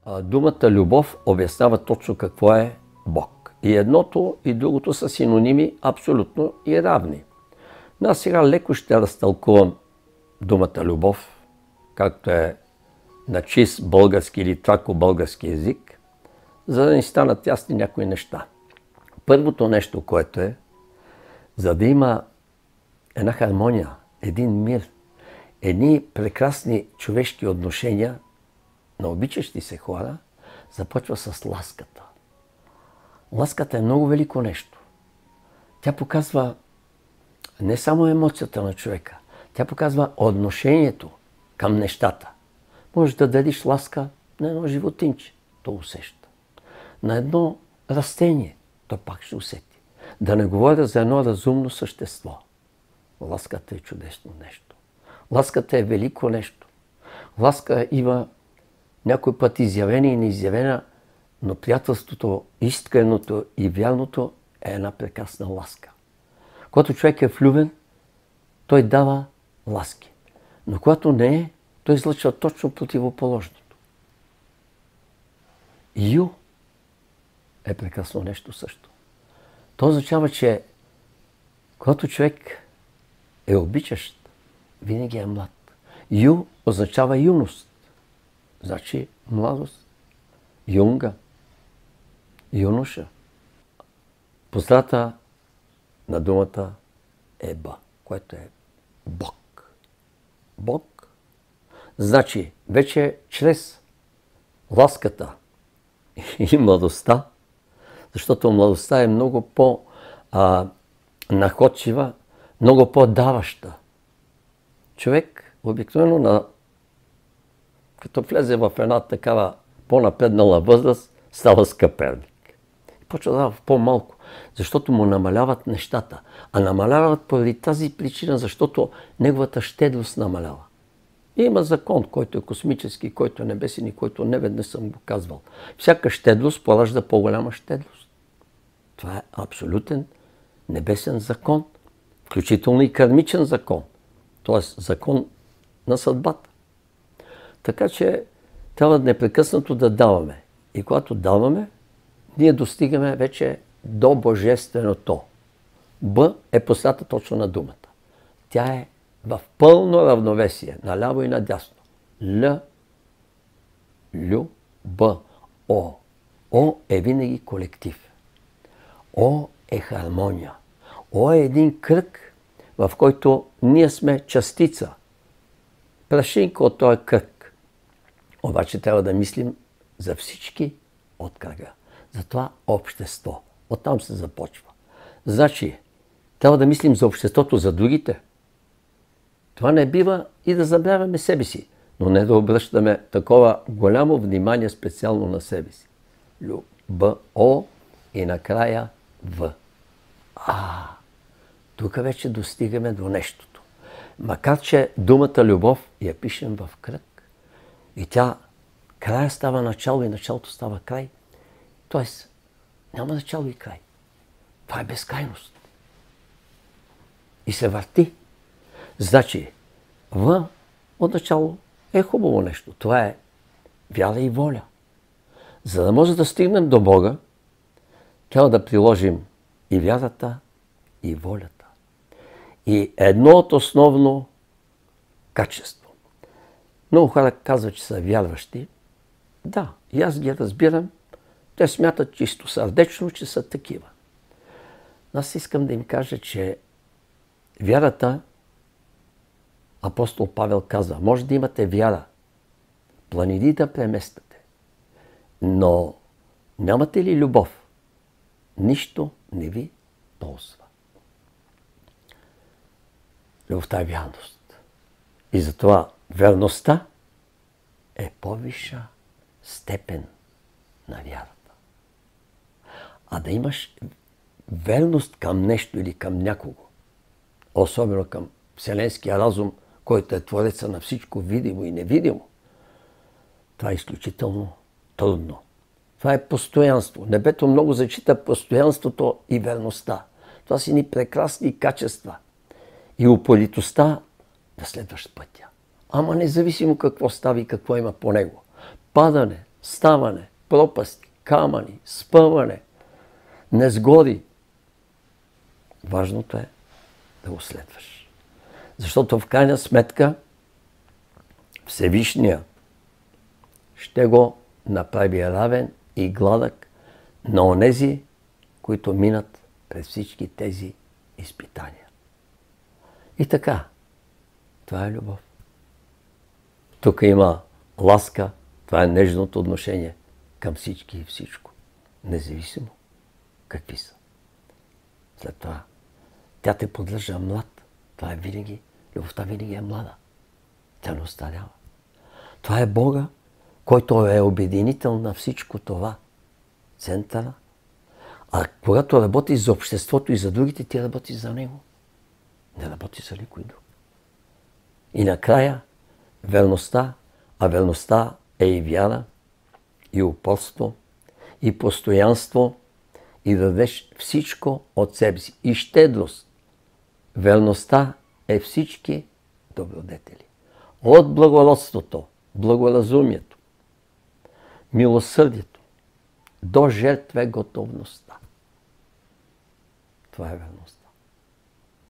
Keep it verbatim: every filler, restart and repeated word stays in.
Думата любов обяснява точно какво е Бог. И едното и другото са синоними абсолютно и равни. Но аз сега леко ще разтълкувам думата любов, както е на чист български или трако-български език, за да ни станат ясни някои неща. Първото нещо, което е, за да има една хармония, един мир, едни прекрасни човешки отношения на обичащи се хора, започва с ласката. Ласката е много велико нещо. Тя показва не само емоцията на човека, тя показва отношението към нещата. Можеш да дадеш ласка на едно животинче, то усеща. На едно растение, то пак ще усети. Да не говоря за едно разумно същество. Ласката е чудесно нещо. Ласката е велико нещо. Ласка има някой път изявена и неизявена, но приятелството, искреното и вярното е една прекрасна ласка. Когато човек е влюбен, той дава ласки. Но когато не е, той излъчва точно противоположното. Ю е прекрасно нещо също. То означава, че когато човек е обичащ, винаги е млад. Ю означава юност. Значи младост. Юнга. Юноша. Поздрата на думата е Ба, което е Бог. Бог. Значи, вече чрез ласката и младостта, защото младостта е много по-находчива, много по-даваща. Човек обикновено, на, като влезе в една такава по-напреднала възраст, става скъперник. Почва да дава по-малко, защото му намаляват нещата. А намаляват поради тази причина, защото неговата щедрост намалява. И има закон, който е космически, който е небесен и който неведнъж съм го казвал. Всяка щедрост поражда по-голяма щедрост. Това е абсолютен небесен закон, включително и кармичен закон, т.е. закон на съдбата. Така че трябва непрекъснато да даваме. И когато даваме, ние достигаме вече до божественото. Б е последата точно на думата. Тя е в пълно равновесие, наляво и надясно. Л, Лю, Б, О. О е винаги колектив. О е хармония. О е един кръг, в който ние сме частица. Прашинка от този кръг. Обаче трябва да мислим за всички от кръга. Затова общество. Оттам се започва. Значи, трябва да мислим за обществото, за другите. Това не бива и да забравяме себе си, но не да обръщаме такова голямо внимание специално на себе си. Лю, Б, О и накрая В. А, тук вече достигаме до нещото. Макар че думата любов я пишем в кръг и тя края става начало и началото става край. Тоест, няма начало и край. Това е безкрайност. И се върти. Значи, В от начало е хубаво нещо. Това е вяра и воля. За да може да стигнем до Бога, трябва да приложим и вярата, и волята. И едно от основно качество. Много хора казват, че са вярващи. Да, и аз ги разбирам. Те смятат чисто сърдечно, че са такива. Аз искам да им кажа, че вярата, апостол Павел казва, може да имате вяра, планини да премествате, но нямате ли любов, нищо не ви ползва. Любовта е вярност. И затова верността е по-висша степен на вярата. А да имаш верност към нещо или към някого, особено към вселенския разум, който е твореца на всичко видимо и невидимо, това е изключително трудно. Това е постоянство. Небето много зачита постоянството и верността. Това са ни прекрасни качества. И упоритостта да следваш пътя. Ама независимо какво става и какво има по него. Падане, ставане, пропасти, камъни, спъване, незгоди. Важното е да го следваш. Защото в крайна сметка Всевишния ще го направи равен и гладък на онези, които минат през всички тези изпитания. И така, това е любов. Тук има ласка, това е нежното отношение към всички и всичко, независимо какви са. След това, тя те поддържа млад. Това е винаги, любовта винаги е млада. Тя не остарява. Това е Бога, който е обединител на всичко това. Центъра. А когато работиш за обществото и за другите, ти работиш за Него. Не работиш за никой друг. И накрая, верността, а верността е и вяра, и упорство, и постоянство, и да дадеш всичко от себе си. И щедрост. Верността е всички добродетели. От благородството, благоразумието, милосърдието, до жертва готовността. Това е верността.